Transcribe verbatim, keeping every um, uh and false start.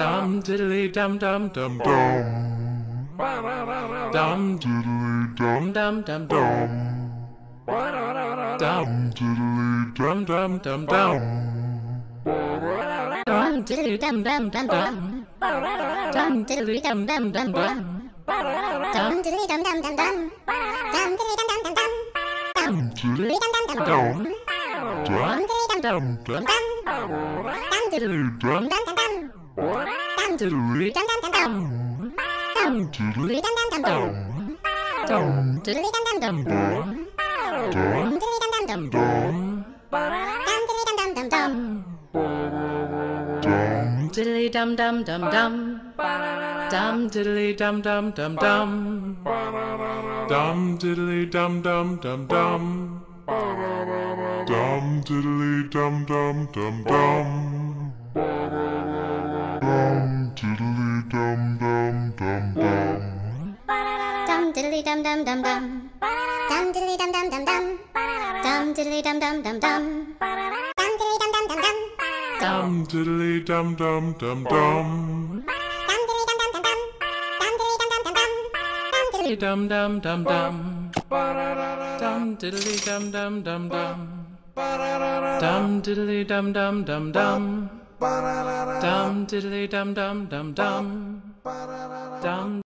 dum diddly dum dum dum dum. Dum diddly dum dum dum dum. Dum diddly dum dum dum dum. Dum diddly dum dum dum dum. Dum diddly dum dum dum dum. Dum diddly dum dum dum dum. Dum diddly dum dum dum dum. Dum diddly dum dum dum dum. Dum diddly dum dum dum dum. Dum diddly dum dum dum dum. Dum diddly dum dum dum dum. Dum diddly dum dum dum dum. Dum diddly dum dum dum dum. Dum diddly dum dum dum dum. Dum diddly dum dum dum dum. dum diddly dum dum dum dum. Dum diddly dum dum dum dum. Dum diddly dum dum dum dum. dum diddly dum dum dum dum. Dum diddly dum dum dum dum. Dum diddly dum dum dum dum. Dum diddly dum dum dum dum. Dum diddly dum dum dum dum. Dum diddly dum dum dum dum. Dum diddly dum dum dum dum. Dum diddly dum dum dum dum. Dum diddly dum dum dum dum. Dum diddly Dum dum dum dum. Dum diddly dum dum dum dum. Dum diddly dum dum dum dum. Dum diddly dum dum dum dum. Dum